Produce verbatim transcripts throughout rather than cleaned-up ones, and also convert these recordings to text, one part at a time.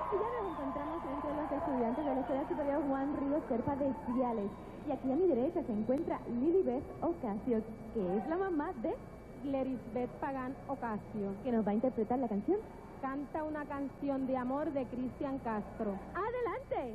Y ya nos encontramos entre los estudiantes de la Escuela Superior Juan Ríos Serpa de Ciales. Y aquí a mi derecha se encuentra Glerysbet Ocasio, que es la mamá de Glerysbet Pagan Ocasio, que nos va a interpretar la canción. Canta una canción de amor de Cristian Castro. ¡Adelante!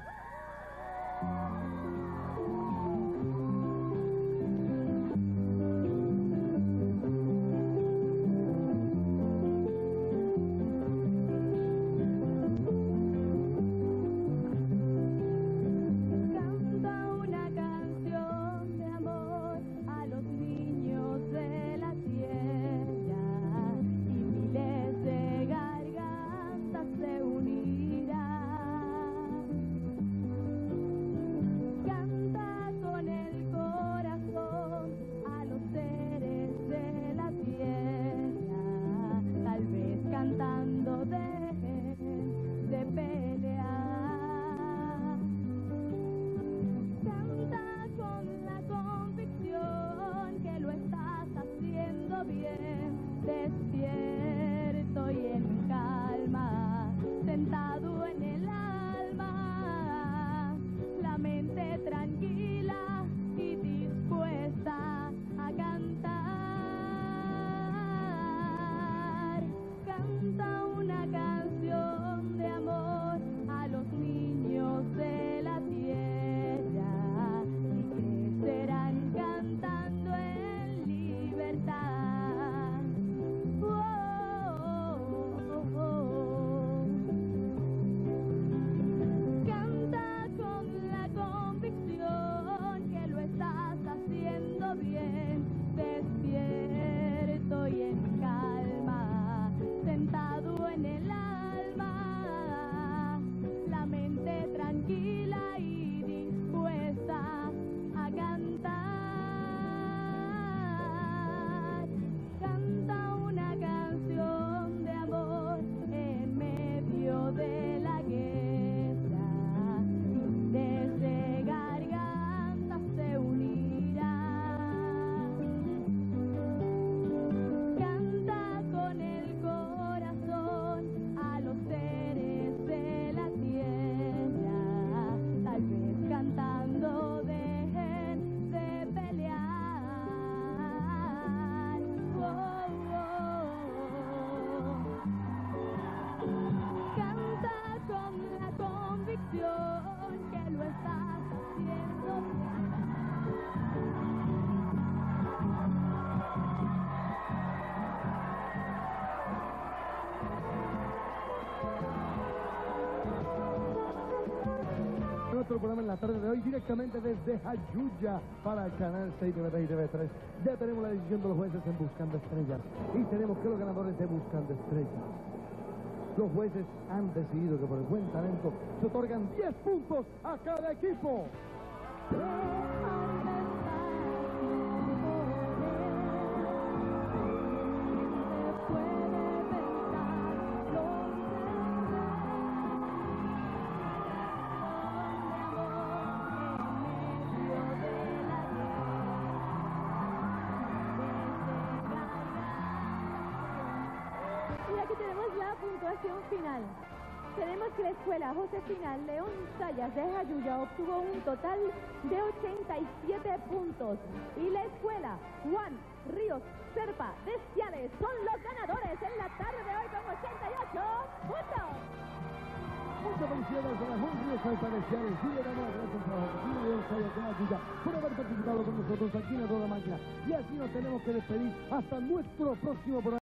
Cantando dejen de pelear. Canta con la convicción que lo estás haciendo bien. Despierto y en calma, sentado en el alma, la mente tranquila y dispuesta a cantar. Canta una canción de amor a los niños de la tierra y crecerán cantando en libertad. Oh, oh, oh. Canta con la convicción que lo estás haciendo bien. Despierto y en calma, sentado en el alma, la mente tranquila y dispuesta a cantar. Canta una canción de amor en medio de la guerra, desde gargantas se unirán. Canta con el corazón a los seres de la tierra, tal vez cantando dejen de pelear. Oh, oh, oh. Canta con la convicción que lo estás haciendo bien. Nuestro programa en la tarde de hoy directamente desde Jayuya para el canal seis T V y T V tres. Ya tenemos la decisión de los jueces en Buscando Estrellas y tenemos que los ganadores de Buscando Estrellas. Los jueces han decidido que por el buen talento se otorgan diez puntos a cada equipo. Y aquí tenemos la puntuación final. Tenemos que la escuela Josefina León Sayas de Jayuya obtuvo un total de ochenta y siete puntos. Y la escuela Juan Ríos Serpa de Ciales son los ganadores en la tarde de hoy con ochenta y ocho puntos. Muchas felicidades a la Juan Ríos Serpa de Ciales y le damos las gracias a la Josefina León Sayas de Jayuya por haber participado con nosotros aquí en la Toda Máquina. Y así nos tenemos que despedir hasta nuestro próximo programa.